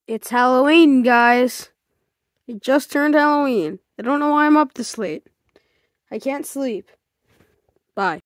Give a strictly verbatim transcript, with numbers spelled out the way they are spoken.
It's Halloween, guys. It just turned Halloween. I don't know why I'm up this late. I can't sleep. Bye.